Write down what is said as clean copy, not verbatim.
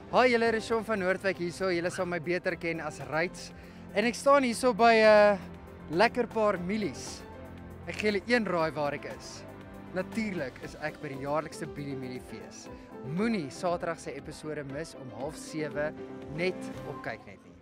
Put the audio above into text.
Hi julle, Rishon van Noordwijk hierso. Julle sal my beter ken as Ryds. En ek staan hierso by 'n lekker paar mielies. Ek gee julle een raai waar ek is. Natuurlik is ek by die jaarlikse Billy Mielie fees. Moenie Saterdag se episode mis om 6:30 net op kyk net nie.